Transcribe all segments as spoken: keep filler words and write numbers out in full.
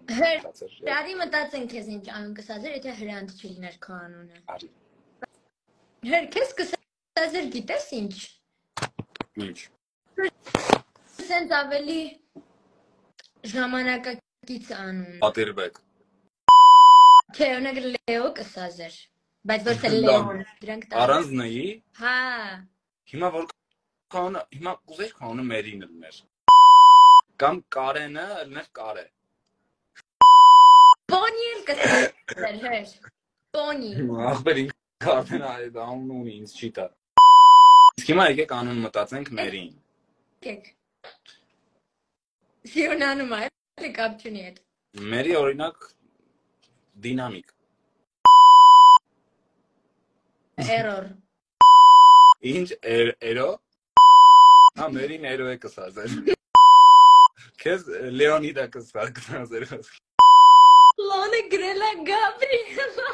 Հրարի մտածեն քեզ ինչ անուն կսազեր, եթե հրանտ չլիներ քո անունը։ Արի։ Հր քեզ կսազեր գիտես ինչ։ Ինչ։ Սենց ավելի ժամանակակից անուն։ Պատերբեկ։ Չէ, օրինակ Լեո կսազեր, բայց ոչ թե Լեոն, դրանք տա։ Առանց նայի։ Հա։ Հիմա որ կանոնը, հիմա կուզեի կանոնը Մերին լիներ։ Կամ Կարենը լիներ Կարե։ Պոնի էլ կսազեր, հր։ Պոնի։ Ախպեր ինքը Կարենը այդ անուն ունի, ինձ չի տա։ Իսկ հիմա եկեք անուն մտածենք Մերին։ Եկեք։ Սիոնանում է, էլի կապ չունի հետ։ Մերի օրինակ դինամիկ։ Էրոր։ Ինչ էրո։ Հա Մերին էրո է կսազեր։ Քեզ Լեոնիդա կսազեր։ Լոնը գրել է Գաբրիելա։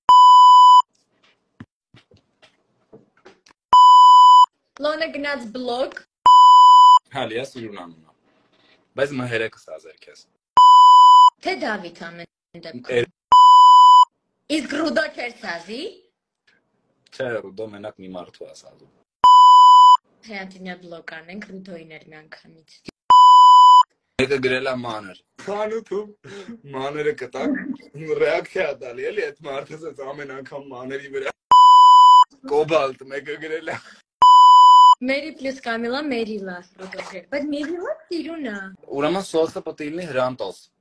Լոնը գնաց բլոգ։ Հա, լիա սիրուն անունա։ Բայց մհերը կսազեր քեզ։ Թե Դավիթ ամեն դեպքում։ Իսկ Ռուդո չեր սազի։ Չէ, Ռուդո մենակ մի մարդու է սազում։ Հրանտինա բլոգ անենք Ռուդոին էր մի անգամից։ Մեկը գրել է մանր։ Խանութում մաները կտակ, ռեակցիա տալի, էլի այդ մարդը ասեց ամեն անգամ մաների վրա։ Կոբալտ մեկը գրել է։ Մերի պլյուս Կամիլա Մերիլա Ռուդո չէր, բայց Մերիլա սիրուն է։ Ուրեմն սոսը պետք է լինի Հրանտոս։